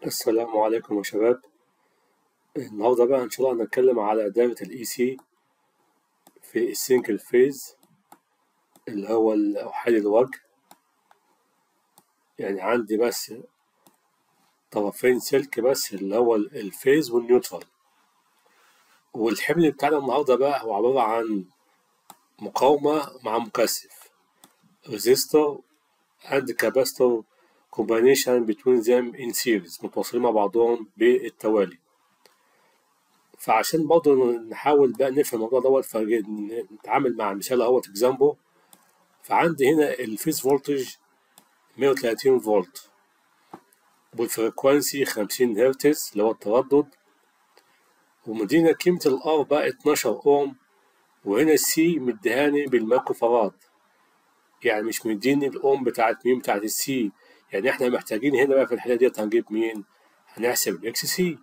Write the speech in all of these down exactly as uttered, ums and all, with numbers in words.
السلام عليكم يا شباب. النهارده بقى إن شاء الله هنتكلم على دايرة الإي سي في السنجل فيز اللي هو الأوحاد الوجه. يعني عندي بس طرفين سلك بس اللي هو الفيز والنيوترال، والحمل بتاعنا النهارده بقى هو عبارة عن مقاومة مع مكثف resistor and capacitor combination between them in series، متواصلين مع بعضهم بالتوالي. فعشان برضه نحاول بقى نفهم الموضوع دوت فنتعامل مع مثال اهوت اكزامبل. فعندي هنا الفيز فولتج مية وتلاتين فولت والفريكوانسي خمسين هرتز اللي هو التردد، ومدينا قيمة الار بقى اتناشر اوم، وهنا السي مديهاني بالمايكرو فراد، يعني مش مديني الاوم بتاعت مين بتاعت السي. يعني احنا محتاجين هنا بقى في الحالة ديت هنجيب مين؟ هنحسب الاكس سي.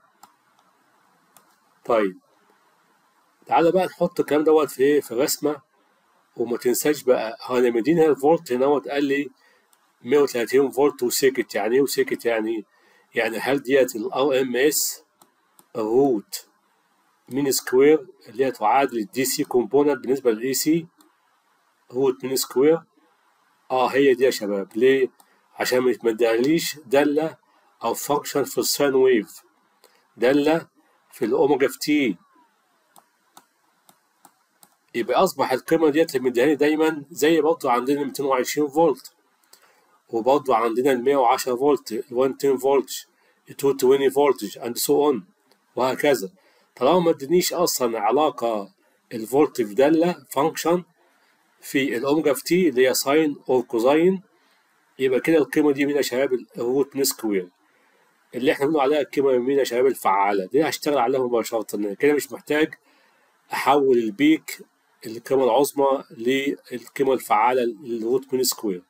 طيب تعالى بقى نحط الكلام دوت في ايه في الرسمة، وما تنساش بقى انا مديني الفولت هنا قال لي مية وتلاتين فولت وسكت. يعني ايه وسكت؟ يعني يعني هل ديت الار ام اس روت مين سكوير اللي هي تعادل الدي سي كومبوننت بالنسبه للاي سي روت مين سكوير؟ اه هي دي يا شباب. ليه؟ عشان ما مديهاليش داله او فانكشن في الساين ويف، داله في الاوميجا في تي. يبقى اصبح القيمه ديت اللي مديهاني دايما زي برضه عندنا ميتين وعشرين فولت، وبرضه عندنا ال مية وعشرة فولت، ال مية وعشرة فولت، ال ميتين وعشرين فولت and so on وهكذا. طالما ما ادنيش اصلا علاقه الفولت في داله فانكشن في الاوميجا في تي اللي هي ساين او كوزاين، يبقى كده القيمه دي مين يا شباب؟ الروت مين سكوير اللي احنا بنقول عليها القيمه مين يا شباب؟ الفعاله. دي هشتغل عليها مباشره كده، مش محتاج احول البيك القيمه العظمى للقيمه الفعاله للروت مين سكوير.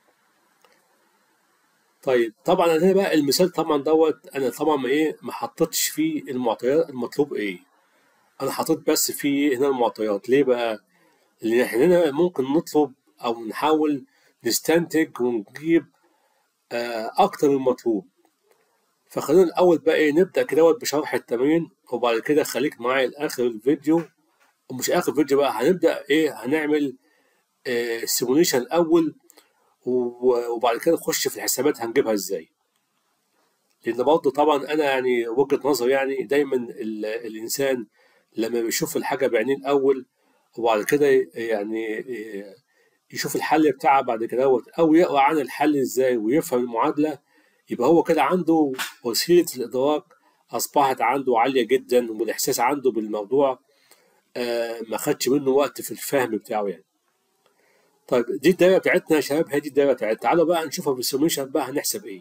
طيب طبعا انا هنا بقى المثال طبعا دوت انا طبعا ما ايه ما حطيتش فيه المعطيات المطلوب ايه، انا حطيت بس فيه هنا المعطيات. ليه بقى؟ لان احنا هنا ممكن نطلب او نحاول نستنتج ونجيب آه اكتر من المطلوب. فخلينا الاول بقى ايه نبدا كده بشرح التمرين، وبعد كده خليك معايا لاخر الفيديو، ومش اخر فيديو بقى هنبدا ايه هنعمل آه السيموليشن الاول، وبعد كده نخش في الحسابات هنجيبها ازاي. لان برضه طبعا انا يعني وجهة نظري يعني دايما الانسان لما بيشوف الحاجه بعينيه الاول وبعد كده يعني يشوف الحل بتاعها بعد كده او يقرا عن الحل ازاي ويفهم المعادله، يبقى هو كده عنده وسيله الادراك اصبحت عنده عاليه جدا، والاحساس عنده بالموضوع آه ما خدش منه وقت في الفهم بتاعه يعني. طيب دي الدايره بتاعتنا يا شباب، هي دي الدايره بتاعتنا. تعالوا بقى نشوفها في السوليوشن بقى هنحسب ايه.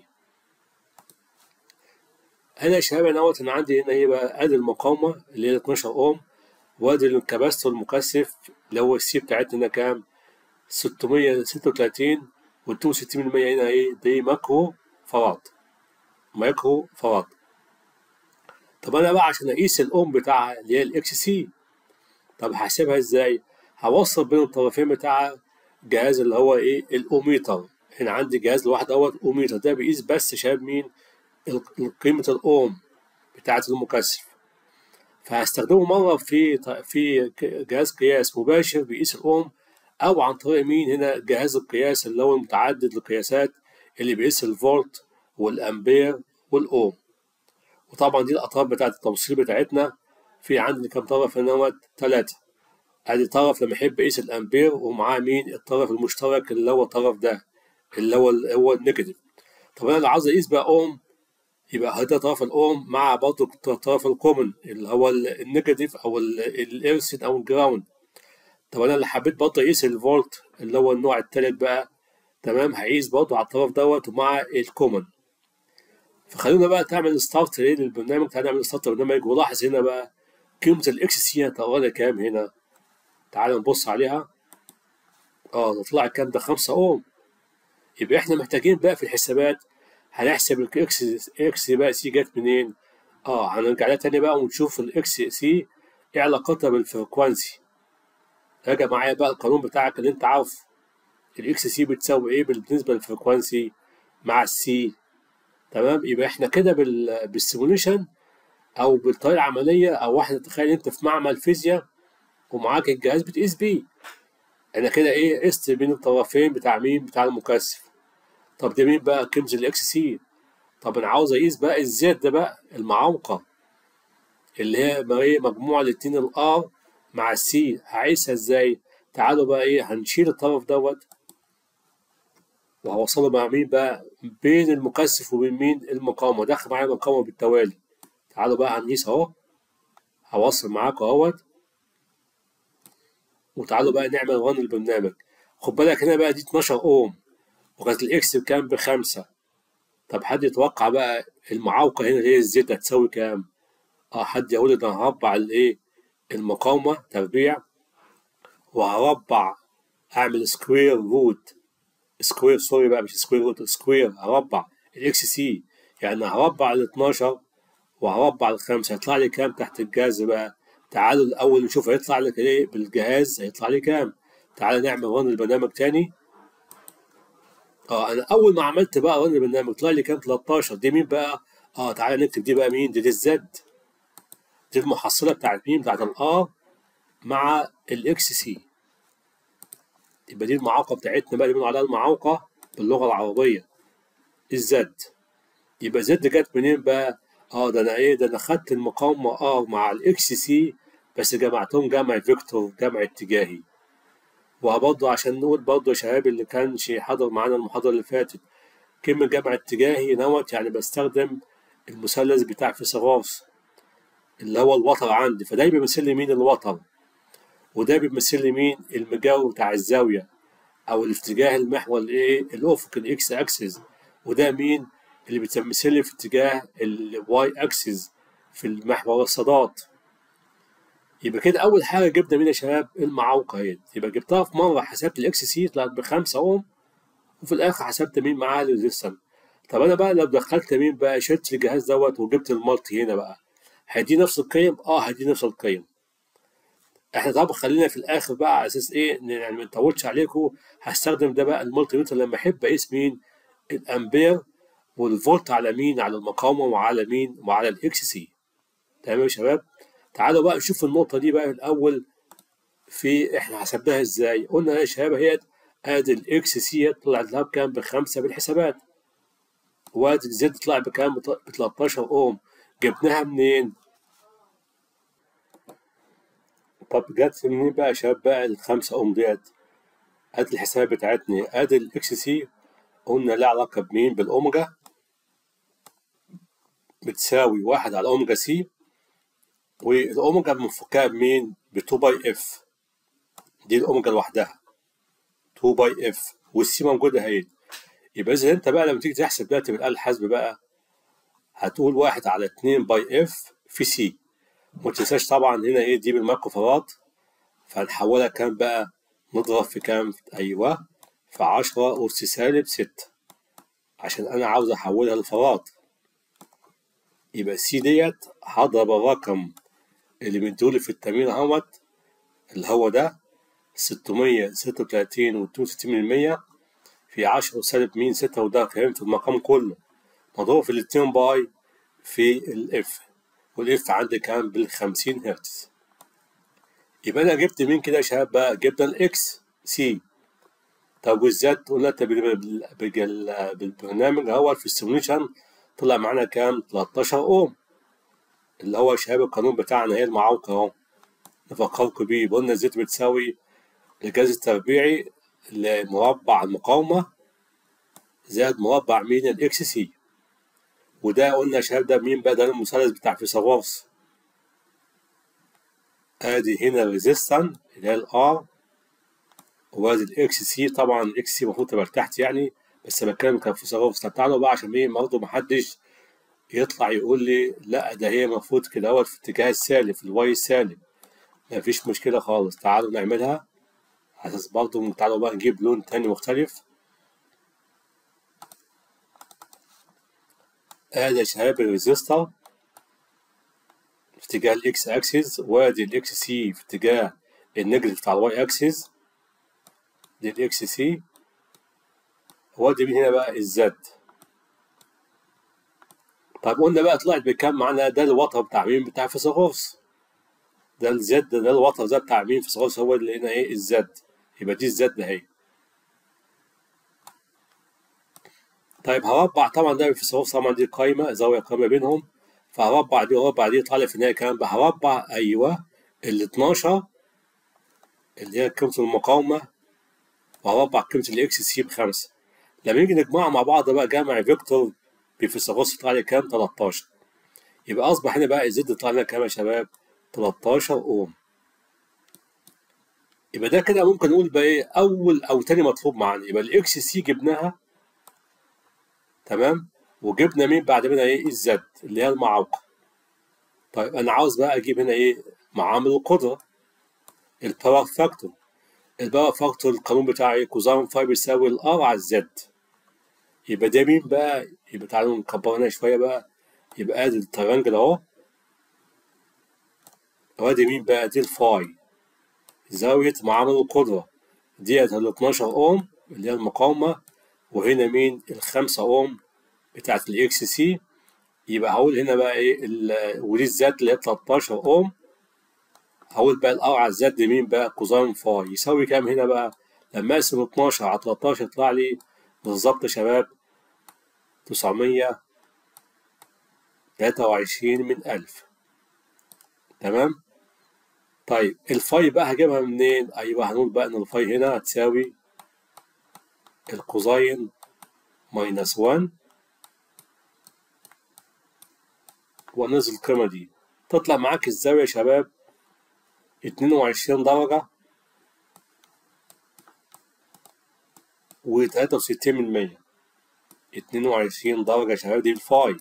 هنا يا شباب انا انا عندي هنا ايه بقى؟ ادي المقاومه اللي هي اتناشر اوم، وادي الكباستور المكثف اللي هو السي بتاعتنا هنا كام؟ ستمية وستة وتلاتين، وال اتنين وستين بالمية هنا ايه؟ دي مايكرو فراد، مايكرو فراد. طب انا بقى عشان اقيس الاوم بتاعها اللي هي الاكس سي، طب هحسبها ازاي؟ هوصل بين الطرفين بتاع جهاز اللي هو ايه؟ الاوميتر. هنا عندي جهاز لوحده اهوت اوميتر، ده بيقيس بس يا شباب مين؟ قيمه الاوم بتاعه المكثف. فهستخدمه مرة في في جهاز قياس مباشر بيقيس الأوم، أو عن طريق مين؟ هنا جهاز القياس اللي هو المتعدد القياسات اللي بيقيس الفولت والأمبير والأوم. وطبعا دي الأطراف بتاعة التوصيل بتاعتنا. في عندي كام طرف هنا؟ تلاتة. أدي طرف لما يحب يقيس الأمبير، ومعاه مين؟ الطرف المشترك اللي هو الطرف ده اللي هو هو النيجاتيف. طب أنا لو عاوز أقيس بقى أوم، يبقى هدا طرف الاوم مع برضه طرف الكومن اللي هو النيجاتيف او الارسن او الجراوند. طب انا اللي حبيت برضه اقيس الفولت اللي هو النوع التالت بقى، تمام، هقيس برضه على الطرف دوت ومع الكومن. فخلونا بقى تعمل ستارت ايه للبرنامج. تعالى نعمل ستارت للبرنامج، ولاحظ هنا بقى قيمة الاكس سي هتقرا كام هنا. تعالى نبص عليها. اه طلع كام ده؟ خمسة اوم. يبقى احنا محتاجين بقى في الحسابات هنحسب الاكس اكس بقى سي جت منين. اه هنرجع لها تاني بقى ونشوف الاكس سي ايه علاقتها بالفريكوانسي. راجع معايا بقى القانون بتاعك اللي انت عارفه، الاكس سي بتساوي ايه بالنسبه للفريكوانسي مع السي؟ تمام. يبقى احنا كده بال بالسيموليشن او بالطريقه العمليه، او واحد تخيل انت في معمل فيزياء ومعاك الجهاز بتقيس بيه. انا كده ايه قست بين الطرفين بتاع مين؟ بتاع المكثف. طب ده مين بقى؟ قيمه الاكس سي. طب انا عاوز اقيس بقى الزد ده بقى المعوقه اللي هي ما ايه مجموع الاتنين الار مع السي. هقيسها ازاي؟ تعالوا بقى ايه هنشيل الطرف دوت وهوصله مع مين بقى؟ بين المكثف وبين مين؟ المقاومه. دخل معايا المقاومه بالتوالي. تعالوا بقى هنقيس اهو. هوصل معاكم اهوت. وتعالوا بقى نعمل رن البرنامج. خد بالك هنا بقى دي اتناشر اوم وكانت الاكس بكام؟ بخمسة. طب حد يتوقع بقى المعوقة هنا اللي هي الزد هتساوي كام؟ اه حد يقول ده انا هربع الايه؟ المقاومة تربيع، وهربع اعمل سكوير روت. سكوير سوري بقى، مش سكوير روت، سكوير. هربع الاكس سي، يعني هربع ال اتناشر وهربع الخمسة. هيطلع لي كام تحت الجذر بقى؟ تعالوا الأول نشوف هيطلع لك إيه بالجهاز، هيطلع لي كام؟ تعالى نعمل رن البرنامج تاني. اه أنا أول ما عملت بقى رن البرنامج طلع لي كام؟ تلتاشر. دي مين بقى؟ اه تعالى نكتب دي بقى مين؟ دي دي الزد. دي المحصلة بتاعت مين؟ بتاعت الآر مع الإكس سي. يبقى دي المعوقة بتاعتنا بقى اللي بنقول عليها المعوقة باللغة العربية الزد. يبقى زد جت منين بقى؟ اه ده انا ايه ده انا خدت المقاومة اه مع الاكس سي بس جمعتهم جمع فيكتور، جمع اتجاهي. وبرضه عشان نقول برضه يا شباب اللي كانش حاضر معانا المحاضرة اللي فاتت، كلمة جمع اتجاهي نوت يعني بستخدم المثلث بتاع فيثاغورس اللي هو الوتر عندي، فده بيمثل لي مين؟ الوتر. وده بيمثل لي مين؟ المجاور بتاع الزاوية او الاتجاه المحور الايه؟ الافق الاكس اكسس. وده مين؟ اللي بتمثل لي في اتجاه الواي اكسس في المحور الصادات. يبقى كده اول حاجه جبنا مين يا شباب؟ المعوقه اهي. يبقى جبتها في مره حسبت الاكس سي طلعت بخمسة اوم، وفي الاخر حسبت مين معاها؟ الريزستنس. طب انا بقى لو دخلت مين بقى؟ شلت الجهاز دوت وجبت المالتي هنا بقى، هيدي نفس القيم؟ اه هيدي نفس القيم. احنا طب خلينا في الاخر بقى على اساس ايه يعني ما نطولش عليكم، هستخدم ده بقى المالتي متر لما احب اقيس مين؟ الامبير والفولت على مين؟ على المقاومه وعلى مين؟ وعلى الاكس سي. تمام يا شباب. تعالوا بقى نشوف النقطه دي بقى الاول. في احنا حسبناها ازاي؟ قلنا يا شباب هي ادي الاكس سي طلعت لها بكام؟ بخمسه بالحسابات. وادي الزد طلع بكام؟ ب تلتاشر اوم. جبناها منين؟ طب جت منين بقى يا شباب بقى الخمسه اوم ديت؟ ادي الحساب بتاعتنا. ادي الاكس سي قلنا لها علاقه بمين؟ بالاوميجا، بتساوي واحد على اوميجا سي. والاوميجا بنفكها بمين؟ ب اتنين باي اف. دي الاوميجا لوحدها اتنين باي اف، والسي موجوده اهي. يبقى اذا انت بقى لما تيجي تحسب دلوقتي بالاله الحاسبه بقى هتقول واحد على اتنين باي اف في سي. وما تنساش طبعا هنا ايه؟ دي بالمايكرو فاراد، فهنحولها كام بقى؟ نضرب في كام؟ ايوه في عشرة اس سالب ستة، عشان انا عاوز احولها لفاراد. يبقى السي ديت هضرب الرقم اللي مديهولي في التمرين اهوت اللي هو ده ستمية ستة وتلاتين واتنين وستين من مية في عشرة سالب مين؟ ستة، وده كمان في المقام كله مضروب في الاتنين باي في الاف، والاف عندي كام؟ بالخمسين هرتز. يبقى انا جبت مين كده يا شباب بقى؟ جبنا الاكس سي. طب والزد قلنا بالبرنامج اهو في السيموليشن طلع معانا كام؟ تلتاشر اوم، اللي هو شباب القانون بتاعنا هي المعوقة اهو نفكركم بيه. قلنا الزد بتساوي الجذر التربيعي لمربع المقاومة زائد مربع مين؟ الاكس سي. وده قلنا يا شباب ده مين بقى؟ ده المثلث بتاع فيثاغورس. ادي هنا الريزيستان اللي هي الار، وادي الاكس سي. طبعا الاكس سي المفروض تبقى تحت يعني، بس بتكلم كان فيثاغورس. طب تعالوا بقى عشان ايه برضه محدش يطلع يقول لي لا ده هي المفروض كده اهوت في اتجاه السالب، في الواي السالب. مفيش مشكلة خالص. تعالوا نعملها على اساس برضه. تعالوا بقى نجيب لون تاني مختلف. ادي يا شباب الريزيستر في اتجاه الاكس اكسس، وادي الاكس سي في اتجاه النيجاتيف بتاع الواي اكسس. دي الاكس سي. وادي من هنا بقى الزد. طيب قلنا بقى طلعت بكام معانا؟ ده الوتر بتاع مين؟ بتاع فيثاغورس. ده الزد، ده الوتر ده بتاع مين؟ فيثاغورس هو اللي هنا ايه؟ الزد. يبقى دي الزد اهي. طيب هربع طبعا ده فيثاغورس، طبعا دي قايمه زاويه قايمه بينهم، فهربع دي وهربع دي يطلع لي في النهايه كام بقى؟ هربع ايوه ال اتناشر اللي هي قيمه المقاومه، وهربع قيمه الاكس سي بخمسه. لما نيجي نجمعها مع بعض بقى جمع فيكتور بفيثاغورس يطلع لي كام؟ تلتاشر. يبقى اصبح هنا بقى الزد يطلع لنا كام يا شباب؟ تلتاشر اوم. يبقى ده كده ممكن نقول بقى ايه؟ اول او تاني مطلوب معانا. يبقى الاكس سي جبناها تمام، وجبنا مين بعد منها؟ ايه؟ الزد اللي هي المعوقه. طيب انا عاوز بقى اجيب هنا ايه؟ معامل القدره، الباور فاكتور. الباور فاكتور القانون بتاعي ايه؟ كوزين فاي بيساوي الار على الزد. يبقى ده مين بقى؟ يبقى تعالوا نكبر هنا شويه بقى. يبقى ادي الترانجل اهو، وادي مين بقى؟ دي الفاي، زاويه معامل القدره ديت ال اتناشر اوم اللي هي المقاومه، وهنا مين؟ الخمسة اوم بتاعت الاكس سي. يبقى هقول هنا بقى ايه؟ ودي الزد اللي هي تلتاشر اوم. هقول بقى الار على الزد مين بقى؟ كوزين فاي يساوي كام هنا بقى؟ لما اقسم اتناشر على تلتاشر يطلع لي بالظبط يا شباب تسعمية تلاتة وعشرين من ألف. تمام؟ طيب الفاي بقى هجيبها منين؟ ايوه هنقول بقى ان الفاي هنا هتساوي الكوزين ماينس واحد، وننزل القيمة دي تطلع معاك الزاوية يا شباب اتنين وعشرين درجة وتلاتة وستين من مية. اتنين وعشرين درجة يا شباب دي الفاي،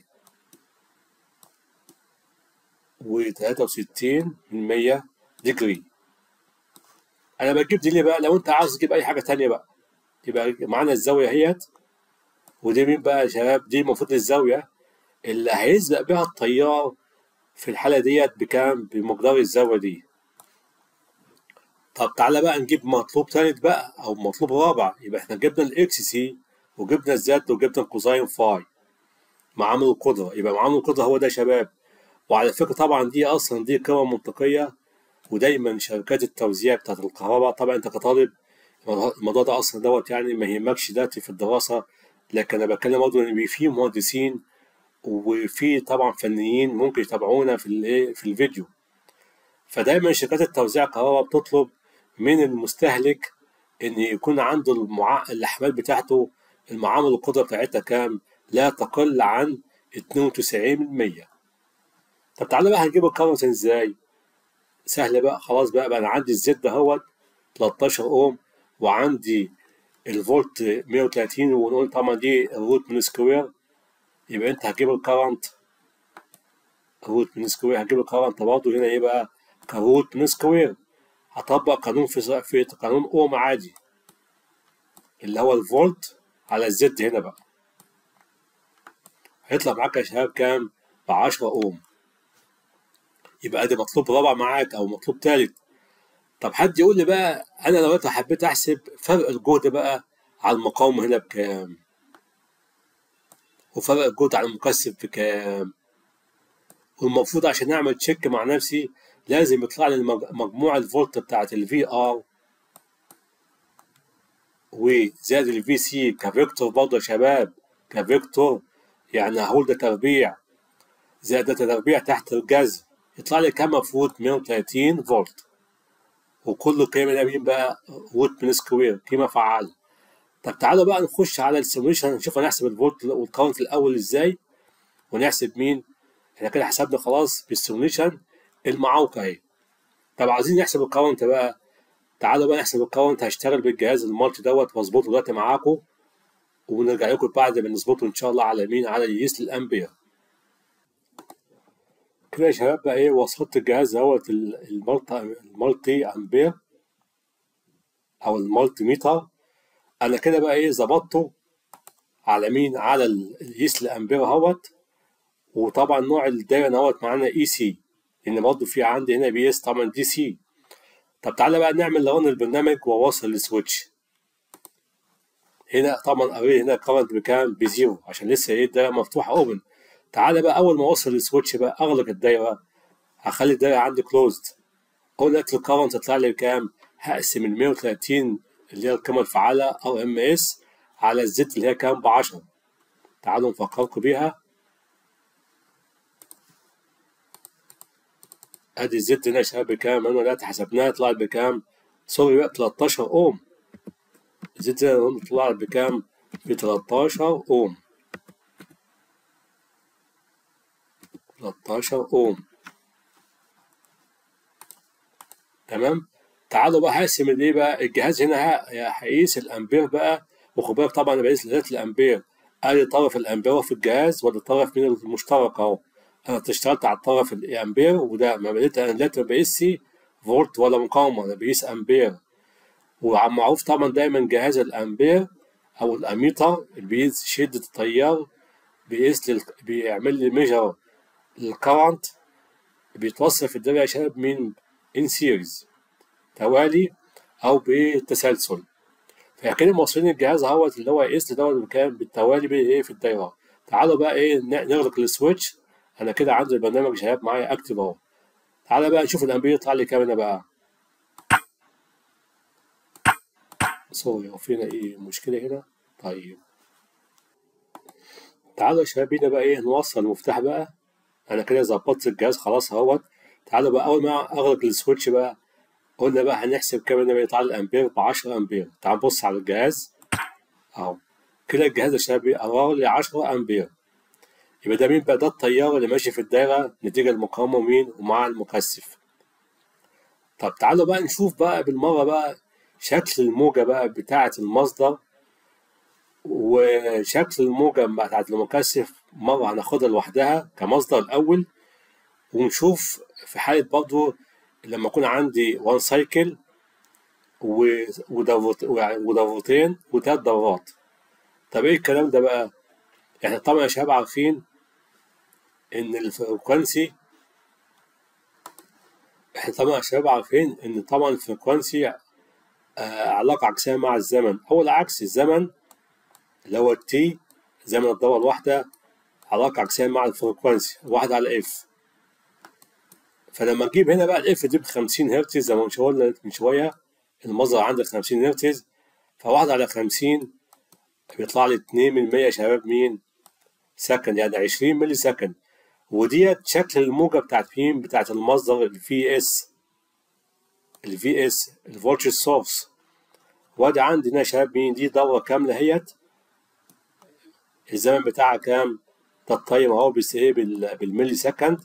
وتلاتة وستين من مية ديجري. أنا بجيب دي ليه بقى؟ لو أنت عاوز تجيب أي حاجة تانية بقى يبقى معانا الزاوية اهيت، ودي مين بقى يا شباب؟ دي المفروض الزاوية اللي هيسبق بيها التيار في الحالة ديت بكام؟ بمقدار الزاوية دي. طب تعالى بقى نجيب مطلوب تالت بقى أو مطلوب رابع. يبقى احنا جبنا الإكس سي وجبنا الزد وجبنا الكوزين فاي معامل القدرة. يبقى معامل القدرة هو ده يا شباب. وعلى فكرة طبعا دي أصلا دي قيمة منطقية، ودايما شركات التوزيع بتاعت الكهرباء طبعا أنت كطالب الموضوع ده أصلا دوت يعني ما يهمكش دلوقتي في الدراسة، لكن أنا بتكلم برضه إن في مهندسين وفي طبعا فنيين ممكن يتابعونا في الايه في الفيديو. فدايما شركات التوزيع الكهرباء بتطلب من المستهلك ان يكون عنده المع... الاحمال بتاعته المعامل القدره بتاعتها كام؟ لا تقل عن اتنين وتسعين من مية. طب تعالى بقى هنجيب الكرنت ازاي؟ سهل بقى، خلاص بقى, بقى انا عندي الزد اهوت تلتاشر اوم، وعندي الفولت مية وتلاتين، ونقول طبعا دي الروت من سكوير. يبقى انت هتجيب الكرنت روت من سكوير، هتجيب الكرنت برضه هنا ايه بقى؟ كروت من سكوير. هطبق قانون في في قانون اوم عادي اللي هو الفولت على الزد هنا بقى، هيطلع معاك يا شباب كام؟ ب عشرة اوم. يبقى ادي مطلوب رابع معاك او مطلوب تالت. طب حد يقول لي بقى انا لو انت حبيت احسب فرق الجهد بقى على المقاومه هنا بكام؟ وفرق الجهد على المكثف بكام؟ والمفروض عشان اعمل تشيك مع نفسي لازم يطلع لي مجموع الفولت بتاعت الفي ار وزائد الفي سي كفيكتور برضه يا شباب، كفيكتور يعني هقول ده تربيع زائد ده تربيع تحت الجذر، يطلع لي كام؟ المفروض مية وتلاتين فولت. وكل قيمة ده مين بقى؟ روت من سكوير، قيمة فعالة. طب تعالوا بقى نخش على السيموليشن نشوف هنحسب الفولت والكاونت الأول ازاي، ونحسب مين؟ احنا كده حسبنا خلاص بالسيموليشن المعوقة اهي. طب عايزين نحسب الكاونت بقى. تعالوا بقى نحسب الكاونت. هشتغل بالجهاز المالتي دوت واظبطه دلوقتي معاكم، ونرجع لكم بعد ما نظبطه ان شاء الله على مين؟ على اليس الامبير. كده يا شباب بقى ايه؟ وصلت الجهاز دوت المالتي المالتي امبير او المالتي ميتر. انا كده بقى ايه؟ ظبطته على مين؟ على اليس الامبير اهوت. وطبعا نوع الدايره اهوت معانا اي سي، لان برضه في عندي هنا بي اس طبعا دي سي. طب تعالى بقى نعمل رن البرنامج واوصل السويتش. هنا طبعا قريت هنا كرنت بكام؟ بزيرو، عشان لسه ايه الدايره مفتوحه اوبن. تعالى بقى أول ما أوصل للسويتش بقى أغلق الدايرة، هخلي الدايرة عندي كلوزد. أقول لك الكرنت تطلع لي بكام؟ هقسم ال مية وتلاتين اللي هي القيمة الفعالة أو إم إس على الزد اللي هي كام؟ بعشرة. تعالوا نفكركم بيها. أدي الزد هنا يا شباب بكام؟ أنا دلوقتي حسبناها طلعت بكام؟ سوري بقى تلتاشر أوم. الزد هنا طلعت بكام؟ ب تلتاشر أوم. تلتاشر أوم. تمام. تعالوا بقى هقسم الايه بقى الجهاز هنا، هقيس الامبير بقى. وخد بالك طبعا انا بقيس ذات الامبير، ادي طرف الامبير في الجهاز ولا طرف من المشترك اهو. انا اشتغلت على الطرف الامبير، وده ما بديت انا دلوقتي ما بقيسش فولت ولا مقاومه، انا بقيس امبير. ومعروف طبعا دايما جهاز الامبير او الاميتر اللي بيقيس شده التيار، بيقيس لل... بيعمل لي ميجر للكرنت، بيتوصل في الدايره يا شباب من ان سيريز توالي او بالتسلسل. فكده موصلين الجهاز اهوت اللي هو يقيس لي دوت بكام بالتوالي بايه في الدايره. تعالوا بقى ايه نغلق السويتش. انا كده عندي البرنامج شغال معايا اكتف اهو. تعالى بقى نشوف الامبير يطلع لي كام هنا بقى. سوري هو فينا ايه مشكله هنا؟ طيب تعالوا يا شباب هنا بقى ايه نوصل المفتاح بقى. انا كده ظبطت الجهاز خلاص اهوت. تعالوا بقى اول ما اغلق السويتش بقى، قلنا بقى هنحسب كام هنا بيطلع لي الامبير ب عشرة امبير. تعال نبص على الجهاز اهو. كده الجهاز يا شباب قرر لي عشرة امبير. يبقى ده مين بقى؟ ده التيار اللي ماشي في الدايرة نتيجة المقاومة ومين ومع المكثف. طب تعالوا بقى نشوف بقى بالمرة بقى شكل الموجة بقى بتاعة المصدر وشكل الموجة بتاعة المكثف. مرة هناخدها لوحدها كمصدر الأول، ونشوف في حالة برضه لما يكون عندي وان سايكل ودورتين وتلات دورات. طب ايه الكلام ده بقى؟ احنا طبعا يا شباب عارفين ان الفريكونسي احنا طبعا يا شباب عارفين ان طبعا الفريكونسي آه علاقة عكسية مع الزمن، او العكس الزمن اللي هو التي زمن الدورة الواحدة علاقة عكسية مع الفريكونسي واحد على اف. فلما نجيب هنا بقى الاف دي بخمسين هرتز زي ما قلنا من شوية، المصدر عندي خمسين هرتز، فواحد على خمسين بيطلع لي اتنين من مية يا شباب مين؟ سكند، يعني عشرين ملي سكند. وديت شكل الموجة بتاعت مين؟ بتاعت المصدر الفي اس الفي اس الفولتج سورس. وادي عندي هنا يا شباب مين؟ دي دورة كاملة اهيت، الزمن بتاعها كام؟ ده التايم اهو بس ايه بالملي سكند.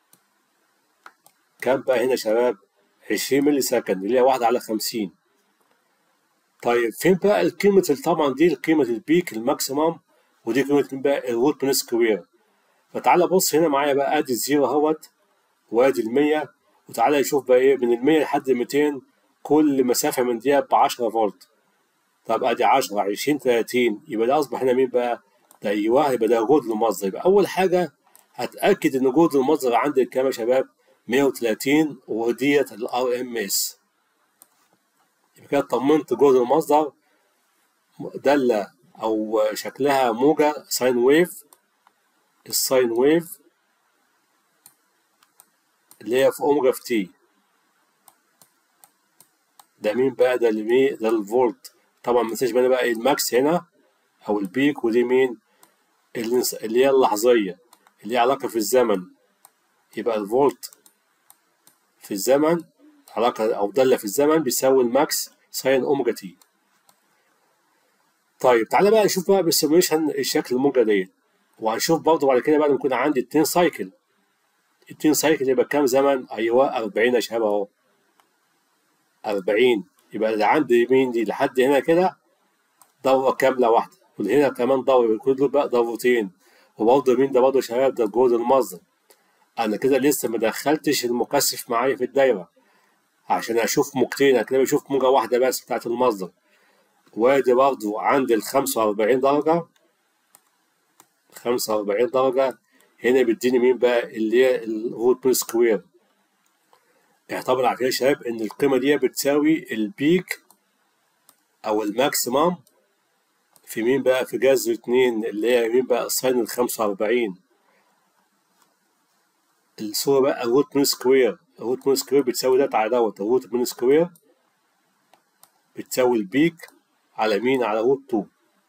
كام بقى هنا يا شباب؟ عشرين ملي سكند اللي هي واحد على خمسين. طيب فين بقى قيمة؟ طبعا دي قيمة البيك الماكسيمم، ودي قيمة بقى الروت من سكوير. فتعالى بص هنا معايا بقى، ادي الزيرو اهوت وادي المية، وتعالى نشوف بقى ايه من المية لحد ميتين كل مسافة من دي بعشرة فولت. طب ادي عشرة عشرين تلاتين، يبقى ده اصبح هنا مين بقى؟ ده ايوه، يبقى ده جهد المصدر. يبقى اول حاجة هتأكد ان جهد المصدر عندي كام يا شباب؟ مية وتلاتين، وديت الار ام اس. يبقى كده طمنت جهد المصدر دالة او شكلها موجة ساين ويف. الساين ويف اللي هي في اوميجا في تي. ده مين بقى؟ ده اللي مين؟ ده الفولت. طبعا ما تنساش بقى بقى الماكس هنا او البيك، ودي مين؟ اللي هي اللحظية اللي هي علاقة في الزمن. يبقى الفولت في الزمن علاقة أو دالة في الزمن بيساوي الماكس ساين أوميجا تي. طيب تعالى بقى نشوف بقى بالسيموليشن الشكل الموجة ديت، وهنشوف برضه بعد كده بعد ما يكون عندي اتنين سايكل. اتنين سايكل يبقى كام زمن؟ أيوه أربعين يا شباب أهو. أربعين. يبقى اللي عندي مين دي لحد هنا كده دورة كاملة واحدة، وهنا كمان دورة، يبقى كل دول بقى دورتين. وبرضه مين ده برضه يا شباب؟ ده جهد المصدر. أنا كده لسه ما دخلتش المكثف معايا في الدايرة عشان أشوف موجتين، أنا كده بشوف موجة واحدة بس بتاعت المصدر. وادي برضه عند الخمسة وأربعين درجة، خمسة وأربعين درجة هنا بيديني مين بقى؟ اللي هي الروت مين سكوير. يعني طبعا عارفين يا شباب إن القيمة دي بتساوي البيك أو الماكسيمم في مين بقى؟ في جذر اتنين اللي هي مين بقى؟ ساين الخمسة وأربعين. الصورة بقى روت مين سكوير، روت مين سكوير بتساوي ده على دوت، روت مين سكوير بتساوي البيك على مين؟ على روت اتنين.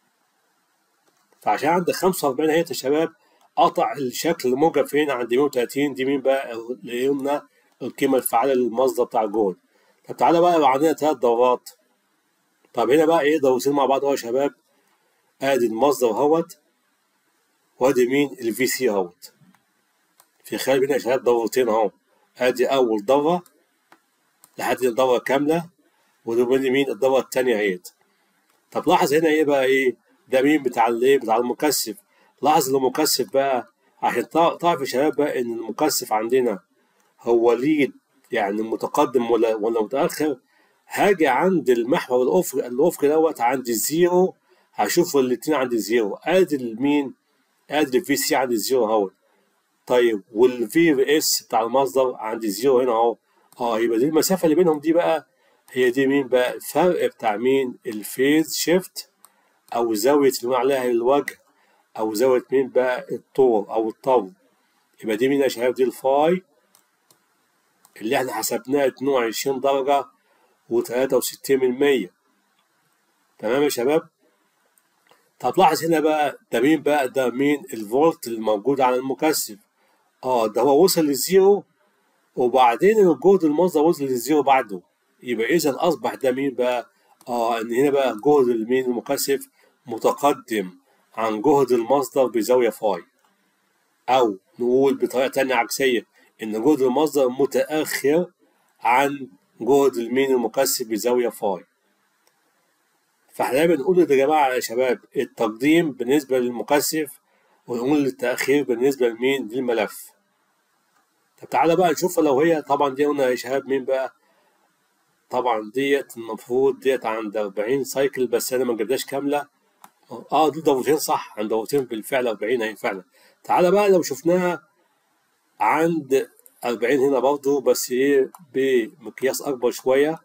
فعشان عند خمسة وأربعين اهيت يا شباب قطع الشكل الموجب فين؟ عند مية وتلاتين. دي مين بقى؟ اللي قلنا القيمة الفعالة للمصدر بتاع الجهد. طب تعالى بقى يبقى عندنا تلات دورات. طب هنا بقى ايه دورتين مع بعض اهو يا شباب. ادي المصدر اهوت وادي مين؟ الفي سي اهوت. في خلال بينا يا شباب دورتين اهو. ادي اول دورة لحد الدورة كاملة، ودي مين؟ الدورة التانية اهيت. طب لاحظ هنا ايه بقى ايه؟ ده مين بتاع الايه؟ بتاع المكثف. لاحظ المكثف بقى عشان تعرف يا شباب بقى ان المكثف عندنا هو ليد يعني متقدم ولا ولا متأخر. هاجي عند المحور الافقي الافقي دوت عند الزيرو، هشوف الاتنين عند الزيرو. ادي المين؟ ادي الفي سي عند الزيرو اهوت. طيب والفي اس بتاع المصدر عند الزيرو هنا اهو. اه يبقى دي المسافة اللي بينهم دي بقى هي دي مين بقى؟ الفرق بتاع مين؟ الفيز شيفت أو زاوية اللي بنقول عليها الوجه، أو زاوية مين بقى؟ الطول أو الطول. يبقى دي مين يا شباب؟ دي الفاي اللي احنا حسبناها اتنين وعشرين درجة وتلاتة وستين من مية. تمام يا شباب؟ طب لاحظ هنا بقى ده مين بقى؟ ده مين؟ الفولت الموجود على المكثف. اه ده هو وصل للزيرو وبعدين الجهد المصدر وصل للزيرو بعده. يبقى إذا أصبح ده مين بقى؟ اه إن هنا بقى جهد المين المكثف متقدم عن جهد المصدر بزاوية فاي، أو نقول بطريقة تانية عكسية إن جهد المصدر متأخر عن جهد المين المكثف بزاوية فاي. فاحنا دايما بنقول يا جماعة يا شباب التقديم بالنسبة للمكثف ونقول التأخير بالنسبة لمين؟ للملف. طب تعالى بقى نشوف لو هي طبعا دي قلنا يا شباب مين بقى؟ طبعا ديت المفروض ديت عند أربعين سايكل، بس أنا ما جبتهاش كاملة. اه دول دورتين صح، عند دورتين بالفعل أربعين اهي فعلا. تعالى بقى لو شفناها عند أربعين هنا برضه بس ايه بمقياس اكبر شويه.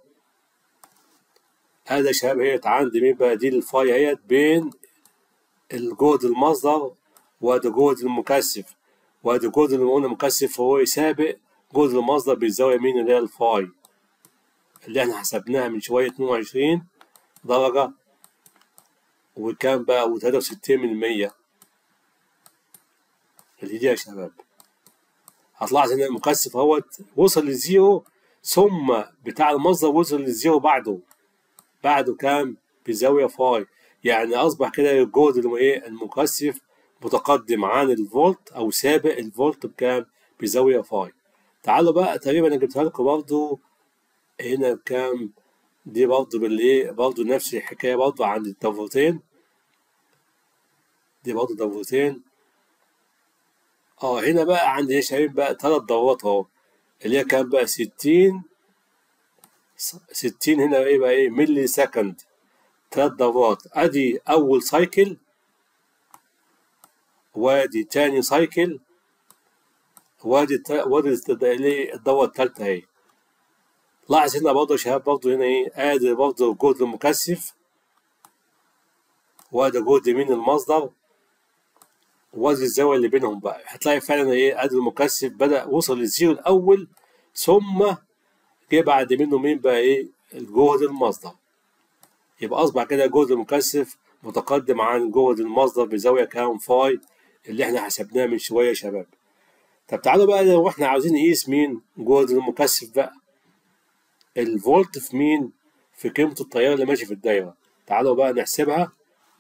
هذا يا شباب هي عند مين بقى؟ دي الفاي اهيت بين الجهد المصدر وادي جهد المكثف، وادي جهد اللي قلنا المكثف هو يسابق جهد المصدر بالزاويه مين؟ اللي هي الفاي اللي احنا حسبناها من شويه اتنين وعشرين درجه وكام بقى؟ وتلاتة وستين من مية. اللي دي يا شباب هتلاحظ ان المكثف اهوت وصل للزيرو ثم بتاع المصدر وصل للزيرو بعده. بعده كام؟ بزاويه فاي. يعني اصبح كده الجهد اللي هو ايه؟ المكثف متقدم عن الفولت او سابق الفولت بكام؟ بزاويه فاي. تعالوا بقى تقريبا انا جبتها لكم برضه هنا بكام؟ دي برضه بالايه؟ برضه نفس الحكايه برضه عند الدورتين. دي برضه دورتين. اه هنا بقى عندي ايه شايفين بقى؟ تلات دورات اهو اللي هي كام بقى؟ ستين ستين هنا ايه بقى؟ ايه؟ ملي سكند. تلات دورات. ادي اول سايكل وادي تاني سايكل وادي وادي الدورة التالتة اهي. لاحظ هنا برضه يا شباب برضه هنا ايه؟ ادي برضه جهد المكثف وادي جهد مين؟ المصدر وادي الزاوية اللي بينهم بقى. هتلاقي فعلا ايه؟ ادي المكثف بدأ وصل للزيرو الأول ثم جه بعد منه مين بقى؟ ايه؟ الجهد المصدر. يبقى أصبح كده جهد المكثف متقدم عن جهد المصدر بزاوية كام؟ فاي اللي احنا حسبناه من شوية يا شباب. طب تعالوا بقى لو احنا عاوزين نقيس مين؟ جهد المكثف بقى. الفولت في مين؟ في قيمة التيار اللي ماشي في الدايرة. تعالوا بقى نحسبها.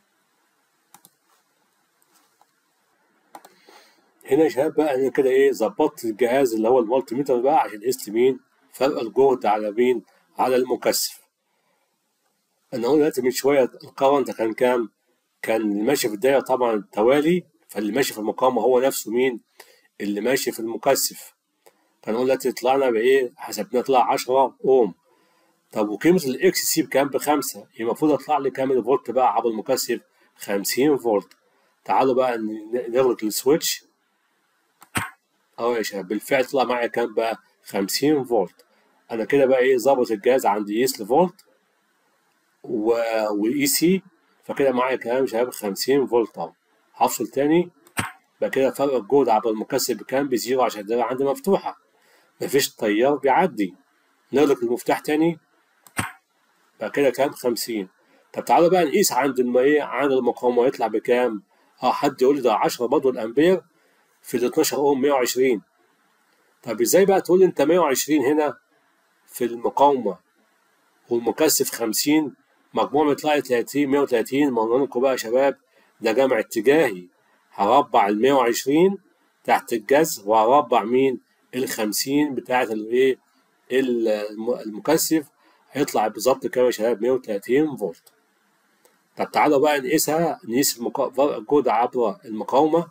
هنا يا شباب بقى انا كده ايه؟ ظبطت الجهاز اللي هو الفولت ميتر بقى عشان قست مين؟ فرق الجهد على مين؟ على المكثف. انا قلنا دلوقتي من شوية الكرنت كان كام؟ كان اللي ماشي في الدايرة طبعا توالي، فاللي ماشي في المقاومة هو نفسه مين؟ اللي ماشي في المكثف. فنقول دلوقتي طلعنا بإيه؟ حسبناه طلع عشرة أوم. طب وقيمة الإكس سي بكام؟ بخمسة. يبقى المفروض يطلع لي كام الفولت بقى عبر المكثف؟ خمسين فولت. تعالوا بقى نغلق السويتش. أهو يا شباب بالفعل طلع معايا كام بقى؟ خمسين فولت. أنا كده بقى إيه؟ ظابط الجهاز عندي يقيس الفولت و... وإي سي. فكده معايا كام يا شباب؟ خمسين فولت أهو. هفصل تاني يبقى كده فرق الجهد عبر المكثف بكام؟ بزيرو، عشان الدايرة عندي مفتوحة مفيش تيار بيعدي. نغلق المفتاح تاني، يبقى كده كام؟ خمسين. طب تعالوا بقى نقيس عند الم ايه عند المقاومة يطلع بكام؟ اه حد يقول لي ده عشرة برضه الأمبير في ال اتناشر أوم مية وعشرين. طب ازاي بقى تقول لي انت مية وعشرين هنا في المقاومة والمكثف خمسين، مجموع يطلع لي تلاتين مية وتلاتين؟ ما قلنا لكم بقى يا شباب ده جمع اتجاهي، هربع ال مية وعشرين تحت الجذر وهربع مين؟ ال خمسين بتاعة الايه؟ المكثف، هيطلع بالظبط كام يا شباب؟ مية وتلاتين فولت. طب تعالوا بقى نقيسها، نقيس فرق الجهد عبر المقاومة.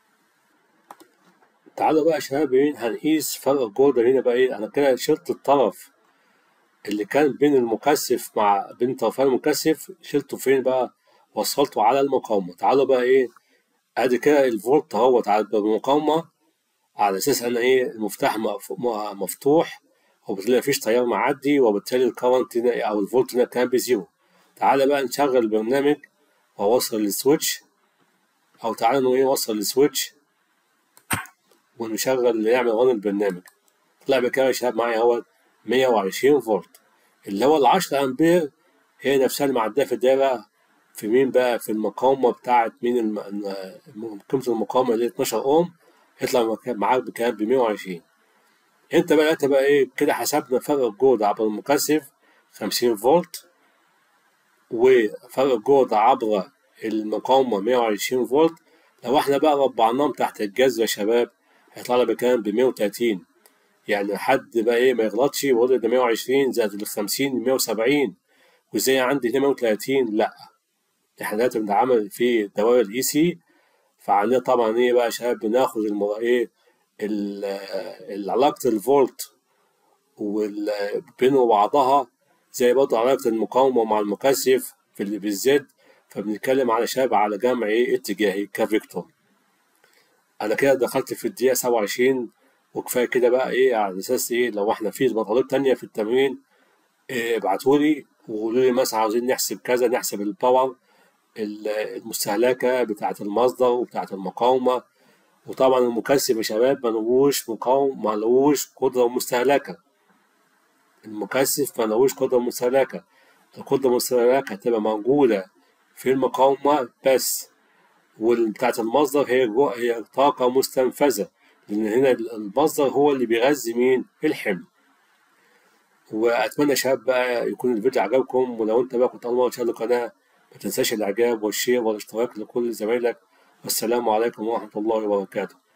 تعالوا بقى يا شباب ايه هنقيس فرق الجهد هنا بقى ايه. انا كده شلت الطرف اللي كان بين المكثف مع بين طرفي المكثف، شلته فين بقى؟ وصلته على المقاومة. تعالوا بقى ايه، ادي كده الفولت اهوت على المقاومة، على اساس ان ايه المفتاح مفتوح وبالتالي مفيش تيار معدي، وبالتالي الكرنت هنا او الفولت هنا كان بزيرو. تعالى بقى نشغل البرنامج واوصل السويتش، او تعالى نوصل نوصل السويتش ونشغل نعمل رن البرنامج. طلع بكام يا شباب معايا اهوت؟ مية وعشرين فولت، اللي هو ال عشرة امبير هي نفسها اللي معديه في الدايره في مين بقى؟ في المقاومه بتاعت مين؟ الم... قيمه المقاومه اللي هي اتناشر اوم، يطلع معاك بكام؟ ب مية وعشرين. انت بقى انت بقى ايه كده حسبنا فرق الجهد عبر المكثف خمسين فولت، وفرق الجهد عبر المقاومه مية وعشرين فولت. لو احنا بقى ربعناهم تحت الجذر يا شباب هيطلع لنا بكام؟ ب مية وتلاتين. يعني حد بقى ايه ما يغلطش ويقول ده مية وعشرين زائد ال خمسين مية وسبعين وازاي عندي هنا مية وتلاتين، لا. احنا دلوقتي بنتعامل في الدوائر الاي سي، فعندنا طبعا ايه بقى يا شباب بناخد المرا ايه علاقة الفولت بينه وبعضها زي برضه علاقة المقاومة مع المكثف في اللي بالزد، فبنتكلم على شباب على جمع ايه اتجاهي كفيكتور. انا كده دخلت في الدقيقة سبعة وعشرين وكفاية كده بقى ايه، على اساس ايه لو احنا في مطالب تانية في التمرين إيه ابعتولي وقولوا لي مثلا عاوزين نحسب كذا، نحسب الباور المستهلكة بتاعة المصدر وبتاعة المقاومة. وطبعا المكثف يا شباب ملوش مقاوم ملوش قدرة مستهلكة، المكثف ملوش قدرة مستهلكة. القدرة المستهلكة هتبقى موجودة في المقاومة بس، وبتاعة المصدر هي هي طاقة مستنفذة، لأن هنا المصدر هو اللي بيغذي مين؟ الحمل. وأتمنى يا شباب بقى يكون الفيديو عجبكم، ولو أنت بقى كنت أول مرة تشاهد القناة ما تنساش الإعجاب والشير والاشتراك لكل زمايلك. والسلام عليكم ورحمة الله وبركاته.